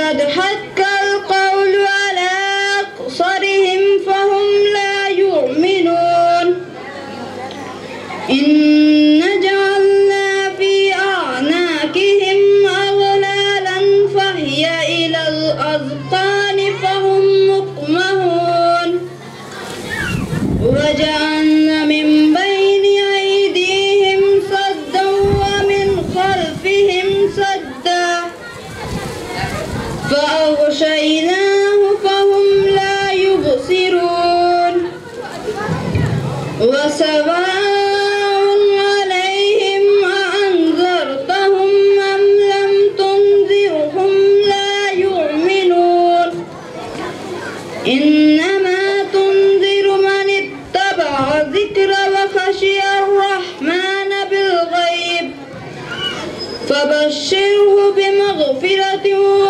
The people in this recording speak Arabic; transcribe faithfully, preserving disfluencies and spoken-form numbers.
قد حق القول على أكثرهم فهم لا يؤمنون إن جعلنا في أعناقهم أغلالا فهي إلى الأذقان فهم مقمحون وجعلنا من بين أيديهم سدا ومن خلفهم سدا فأغشيناه فهم لا يبصرون وسواء عليهم أأنذرتهم أم لم تنذرهم لا يؤمنون إنما تنذر من اتبع الذكر وخشي الرحمن بالغيب فبشره بمغفرة